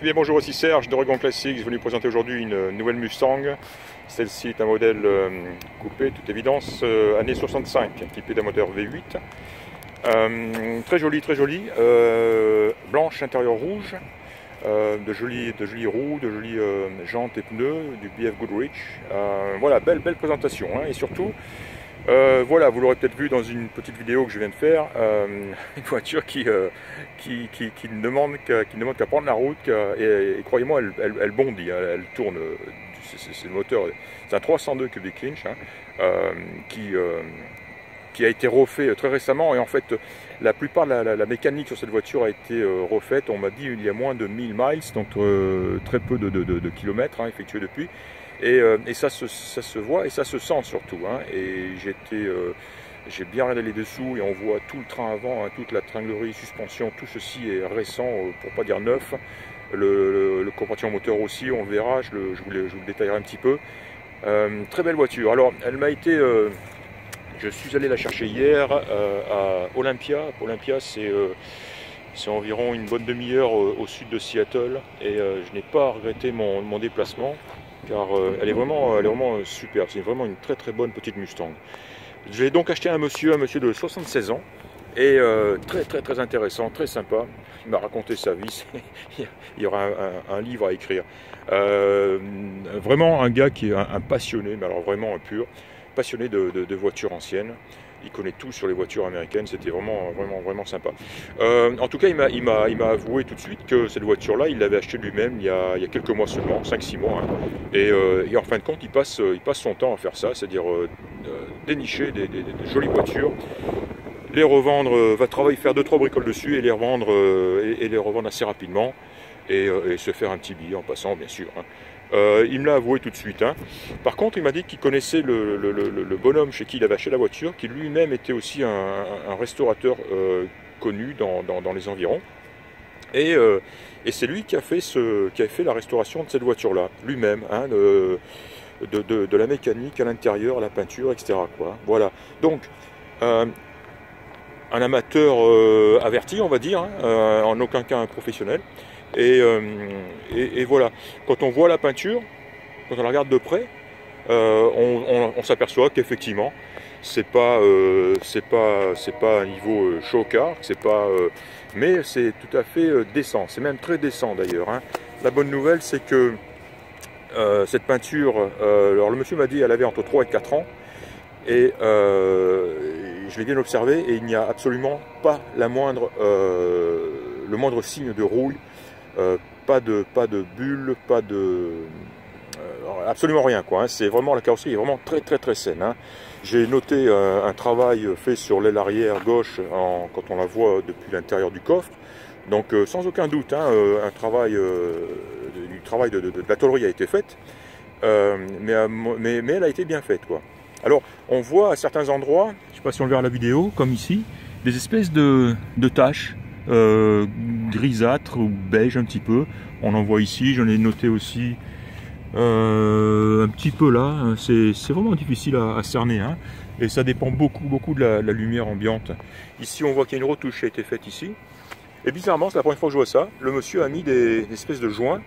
Bien, bonjour, ici Serge de Regon Classics. Je vais vous présenter aujourd'hui une nouvelle Mustang. Celle-ci est un modèle coupé, toute évidence, année 65, équipé d'un moteur V8. Très joli, blanche, intérieur rouge, de jolies roues, de jolies jantes et pneus, du BF Goodrich. Voilà, belle présentation, hein, et surtout, voilà, vous l'aurez peut-être vu dans une petite vidéo que je viens de faire, une voiture qui ne demande qu'à prendre la route, et croyez-moi, elle bondit, hein, elle tourne, c'est le moteur, c'est un 302 cubic inch, hein, qui a été refait très récemment, et en fait la plupart de la mécanique sur cette voiture a été refaite, on m'a dit il y a moins de 1000 miles, donc très peu de kilomètres, hein, effectués depuis. Et ça se voit et ça se sent surtout, hein. Et j'ai bien regardé les dessous et on voit tout le train avant, hein, toute la tringlerie, suspension, tout ceci est récent, pour pas dire neuf. Le compartiment moteur aussi, on verra, je vous le détaillerai un petit peu. Très belle voiture. Alors, elle m'a été... je suis allé la chercher hier à Olympia. Olympia, c'est environ une bonne demi-heure au sud de Seattle. Et je n'ai pas regretté mon déplacement, car elle est vraiment superbe. C'est vraiment une très bonne petite Mustang. J'ai donc acheté un monsieur de 76 ans, et très intéressant, très sympa. Il m'a raconté sa vie, il y aura un livre à écrire. Vraiment un gars qui est un passionné, mais alors vraiment un pur passionné de voitures anciennes. Il connaît tout sur les voitures américaines, c'était vraiment sympa. En tout cas, il m'a avoué tout de suite que cette voiture-là, il l'avait achetée lui-même il y a quelques mois seulement, 5-6 mois. Hein. Et en fin de compte, il passe son temps à faire ça, c'est-à-dire dénicher des jolies voitures, les revendre, va travailler, faire 2-3 bricoles dessus et les revendre, les revendre assez rapidement, et se faire un petit billet en passant, bien sûr. Hein. Il me l'a avoué tout de suite. Hein. Par contre, il m'a dit qu'il connaissait le bonhomme chez qui il avait acheté la voiture, qui lui-même était aussi un restaurateur connu dans les environs. Et c'est lui qui a fait la restauration de cette voiture-là, lui-même, hein, de la mécanique à l'intérieur, la peinture, etc. Quoi. Voilà. Donc, un amateur averti, on va dire, hein, en aucun cas un professionnel. Et voilà, quand on voit la peinture, quand on la regarde de près, on s'aperçoit qu'effectivement, c'est pas un niveau chocard, mais c'est tout à fait décent. C'est même très décent d'ailleurs. Hein. La bonne nouvelle, c'est que cette peinture, alors le monsieur m'a dit qu'elle avait entre 3 et 4 ans, et je l'ai bien observé, et il n'y a absolument pas le moindre signe de rouille. Pas de bulles, absolument rien, quoi. Hein. C'est vraiment, la carrosserie est vraiment très saine. Hein. J'ai noté un travail fait sur l'aile arrière gauche quand on la voit depuis l'intérieur du coffre. Donc sans aucun doute, hein, du travail de la tôlerie a été faite, mais elle a été bien faite, quoi. Alors on voit à certains endroits, je ne sais pas si on le verra à la vidéo, comme ici, des espèces de taches. Grisâtre ou beige un petit peu, on en voit ici, j'en ai noté aussi un petit peu là, c'est vraiment difficile à cerner, hein, et ça dépend beaucoup de la lumière ambiante. Ici on voit qu'il y a une retouche qui a été faite ici, et bizarrement c'est la première fois que je vois ça, le monsieur a mis des espèces de joints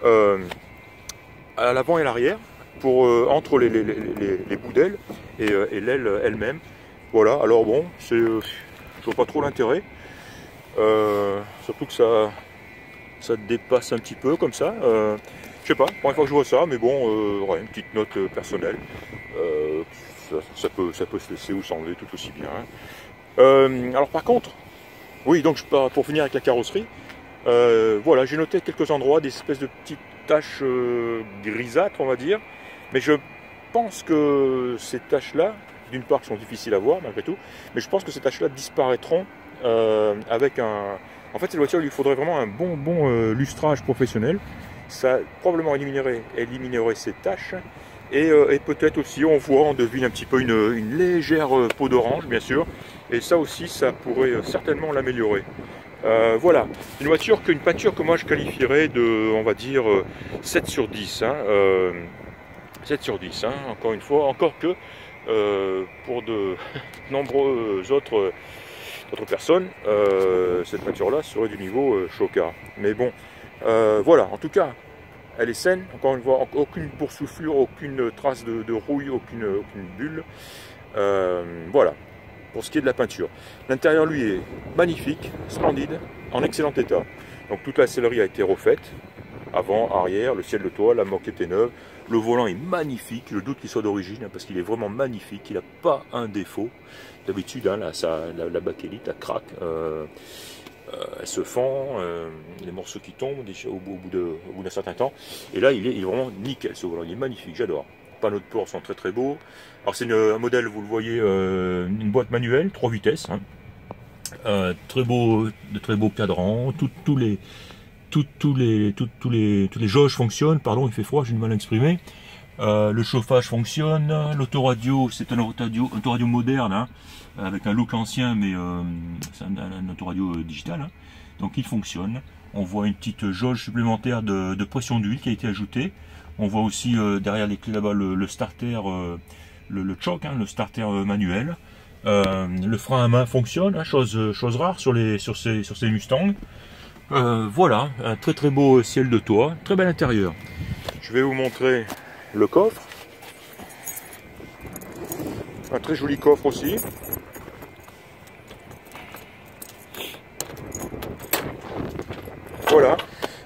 à l'avant et à l'arrière, entre les bouts d'aile et l'aile elle-même. Voilà, alors bon, je vois pas trop l'intérêt. Surtout que ça dépasse un petit peu comme ça. Je sais pas, première fois que je vois ça, mais bon, ouais, une petite note personnelle. Ça peut se laisser ou s'enlever tout aussi bien. Hein. Alors par contre, oui, donc pour finir avec la carrosserie, voilà, j'ai noté à quelques endroits des espèces de petites taches grisâtres, on va dire, mais je pense que ces taches-là, d'une part, qui sont difficiles à voir malgré tout, mais je pense que ces taches-là disparaîtront avec en fait, cette voiture, il lui faudrait vraiment un bon lustrage professionnel. Ça probablement éliminerait ces taches, et peut-être aussi, on devine un petit peu une légère peau d'orange, bien sûr, et ça aussi, ça pourrait certainement l'améliorer. Voilà, une peinture que moi je qualifierais de, on va dire, 7 sur 10. Hein, 7 sur 10, hein, encore une fois, encore que pour de nombreuses autres personnes, cette peinture-là serait du niveau chocard. Mais bon, Voilà, en tout cas, elle est saine, encore une fois, aucune boursouflure, aucune trace de rouille, aucune bulle. Voilà, pour ce qui est de la peinture. L'intérieur, lui, est magnifique, splendide, en excellent état. Donc toute la sellerie a été refaite, avant, arrière, le ciel de toit, la moquette est neuve. Le volant est magnifique, je doute qu'il soit d'origine, hein, parce qu'il est vraiment magnifique, il n'a pas un défaut. D'habitude, hein, la bakélite, elle craque. Elle se fend, les morceaux qui tombent au bout d'un certain temps. Et là, il est vraiment nickel ce volant, il est magnifique, j'adore. Les panneaux de port sont très beaux. Alors c'est un modèle, vous le voyez, une boîte manuelle, 3 vitesses. Hein. De très beaux cadrans, tous les jauges fonctionnent, pardon, il fait froid, j'ai du mal à exprimer. Le chauffage fonctionne, l'autoradio, c'est un autoradio moderne, hein, avec un look ancien, mais c'est un autoradio digital, hein, donc il fonctionne. On voit une petite jauge supplémentaire de pression d'huile qui a été ajoutée. On voit aussi derrière les clés là-bas le starter, le choc, hein, le starter manuel. Le frein à main fonctionne, hein, chose rare sur ces Mustangs. Voilà, un très beau ciel de toit, très bel intérieur. Je vais vous montrer le coffre, un très joli coffre aussi. Voilà,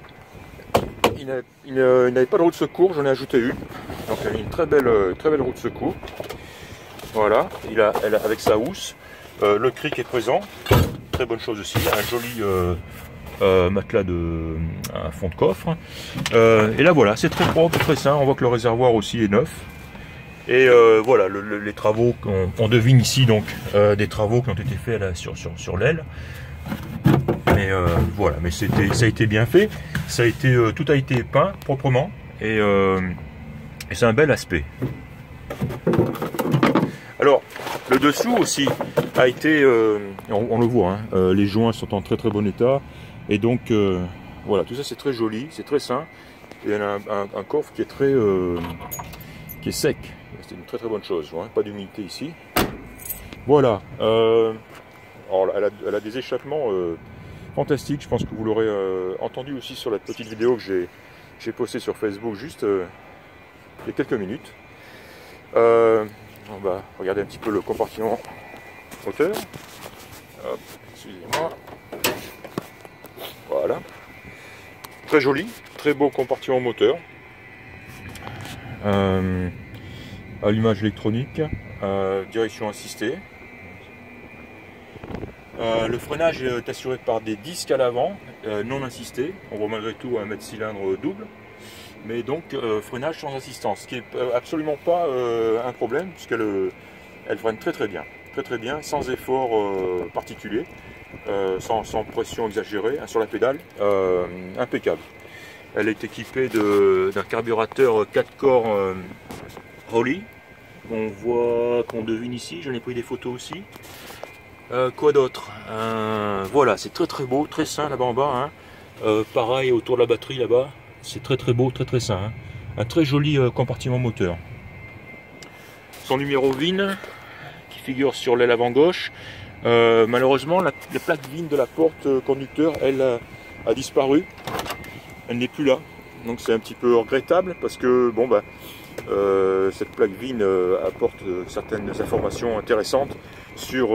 il n'avait pas de roue de secours, j'en ai ajouté une, donc il a une très belle roue de secours. Voilà, avec sa housse, le cric est présent, très bonne chose aussi, un joli matelas un fond de coffre. Et là voilà, c'est très propre, très sain. On voit que le réservoir aussi est neuf. Et voilà, les travaux qu'on devine ici, donc des travaux qui ont été faits là, sur l'aile. Mais voilà, mais ça a été bien fait. Tout a été peint proprement et c'est un bel aspect. Alors, le dessous aussi a été, on le voit, hein, les joints sont en très bon état. Et donc, voilà, tout ça c'est très joli, c'est très sain. Et il y a un coffre qui est sec. C'est une très bonne chose, hein, pas d'humidité ici. Voilà. Alors, elle a des échappements fantastiques. Je pense que vous l'aurez entendu aussi sur la petite vidéo que j'ai postée sur Facebook juste il y a quelques minutes. On va regarder un petit peu le compartiment moteur. Hop, excusez-moi. Voilà. Très joli, très beau compartiment moteur. Allumage électronique, direction assistée. Le freinage est assuré par des disques à l'avant, non assistés. On voit malgré tout un mètre cylindre double. Mais donc freinage sans assistance, ce qui n'est absolument pas un problème, puisqu'elle freine très bien. Très bien, sans effort particulier. Sans pression exagérée, hein, sur la pédale, impeccable. Elle est équipée d'un carburateur 4 corps Holley, qu'on devine ici, j'en ai pris des photos aussi. Quoi d'autre, voilà, c'est très beau, très sain là-bas en bas, hein. Pareil autour de la batterie là-bas, c'est très beau, très sain, hein. Un très joli compartiment moteur. Son numéro VIN qui figure sur l'aile avant gauche. Malheureusement, la plaque VIN de la porte conducteur, elle a disparu. Elle n'est plus là. Donc c'est un petit peu regrettable parce que bon bah cette plaque VIN apporte certaines informations intéressantes sur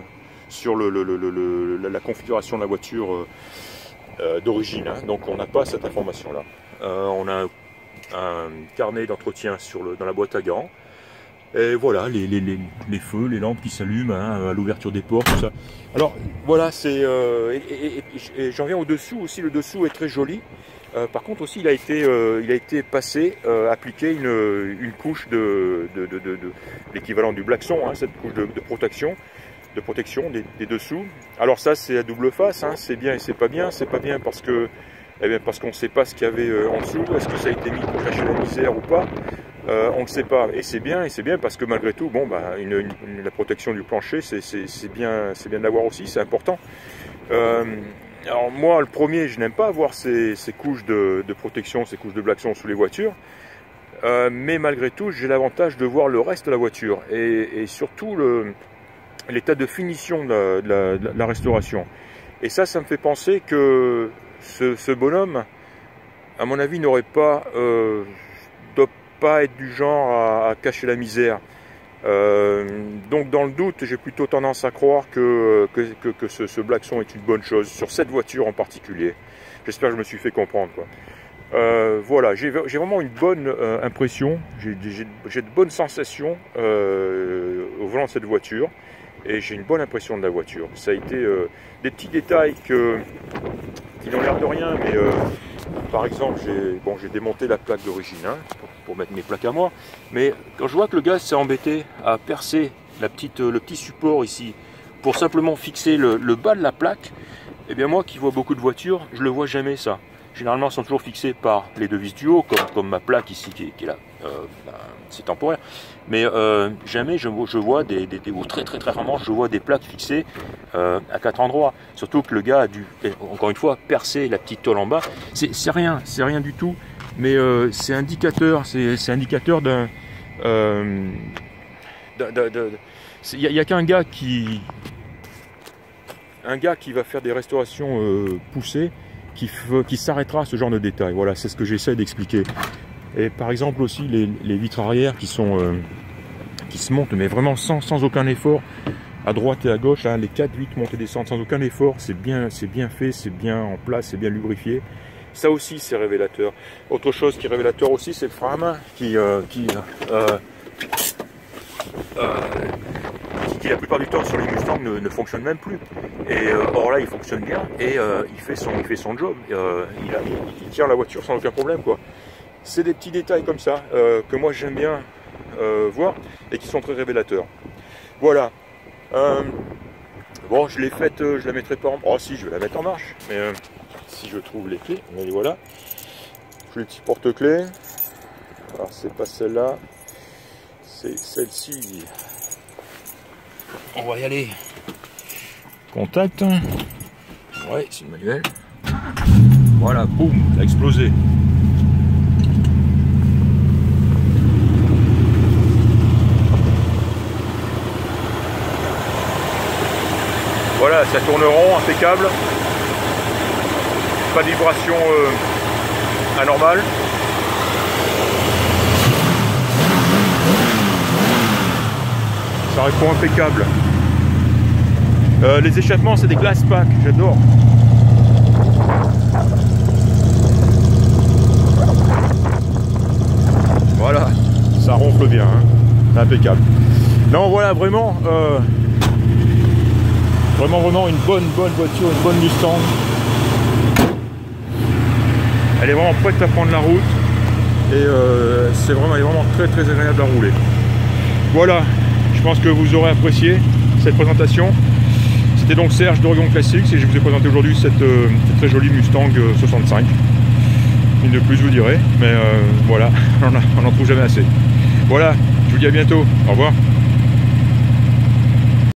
la configuration de la voiture d'origine. Hein. Donc on n'a pas cette information là. On a un carnet d'entretien dans la boîte à gants. Et voilà, les feux, les lampes qui s'allument, hein, à l'ouverture des portes, tout ça. Alors voilà, c'est et j'en viens au dessous aussi. Le dessous est très joli. Par contre aussi, il a été passé, appliqué une couche de l'équivalent du blackson, hein, cette couche de protection des dessous. Alors ça, c'est à double face, hein, c'est bien et c'est pas bien. C'est pas bien parce que parce qu'on ne sait pas ce qu'il y avait en dessous. Est-ce que ça a été mis pour cacher la misère ou pas? On ne sait pas, et c'est bien parce que malgré tout, bon, bah, la protection du plancher, c'est bien de l'avoir aussi, c'est important. Alors moi, le premier, je n'aime pas avoir ces couches de protection, ces couches de blackson sous les voitures, mais malgré tout, j'ai l'avantage de voir le reste de la voiture, et surtout l'état de finition de la restauration. Et ça me fait penser que ce bonhomme à mon avis, doit pas être du genre à cacher la misère. Donc dans le doute, j'ai plutôt tendance à croire que ce blackson est une bonne chose, sur cette voiture en particulier. J'espère que je me suis fait comprendre, quoi. Voilà, j'ai vraiment une bonne impression, j'ai de bonnes sensations au volant de cette voiture, et j'ai une bonne impression de la voiture. Ça a été des petits détails qui n'ont l'air de rien, mais par exemple, j'ai démonté la plaque d'origine, hein, pour mettre mes plaques à moi, mais quand je vois que le gars s'est embêté à percer le petit support ici pour simplement fixer le bas de la plaque, eh bien moi qui vois beaucoup de voitures, je le vois jamais ça. Généralement, elles sont toujours fixées par les deux vis du haut, comme ma plaque ici qui est là. C'est temporaire. Mais jamais je vois ou très rarement, je vois des plaques fixées à 4 endroits. Surtout que le gars a dû, encore une fois, percer la petite tôle en bas. C'est rien du tout. Mais c'est indicateur d'un... Il n'y a qu'un gars qui va faire des restaurations poussées, qui s'arrêtera à ce genre de détails. Voilà, c'est ce que j'essaie d'expliquer. Et par exemple aussi les vitres arrière qui se montent, mais vraiment sans aucun effort, à droite et à gauche, hein, les 4 vitres montent et descendent sans aucun effort, c'est bien fait, c'est bien en place, c'est bien lubrifié. Ça aussi c'est révélateur. Autre chose qui est révélateur aussi, c'est le frein à main qui la plupart du temps sur les Mustangs ne fonctionne même plus. Et or là il fonctionne bien et il fait son job. Il tient la voiture sans aucun problème, quoi. C'est des petits détails comme ça que moi j'aime bien voir et qui sont très révélateurs. Voilà. Bon, je l'ai faite, je la mettrai pas en... Oh si, je vais la mettre en marche. Mais si je trouve les clés, mais voilà. J'ai le petit porte-clés. Alors c'est pas celle-là, c'est celle-ci. On va y aller. Contact. Ouais, c'est une manuelle. Voilà, boum, ça a explosé. Voilà, ça tourne rond, impeccable. Pas de vibration anormale. Ça répond impeccable. Les échappements, c'est des glass pack, j'adore. Voilà, ça ronfle bien, hein. C'est impeccable. Non, voilà, vraiment, vraiment une bonne voiture, une bonne Mustang. Elle est vraiment prête à prendre la route et elle est vraiment très agréable à rouler. Voilà, je pense que vous aurez apprécié cette présentation. C'était donc Serge d'Oregon Classics et je vous ai présenté aujourd'hui cette très jolie Mustang 65. Une de plus, je vous dirai, mais voilà, on n'en trouve jamais assez. Voilà, je vous dis à bientôt, au revoir.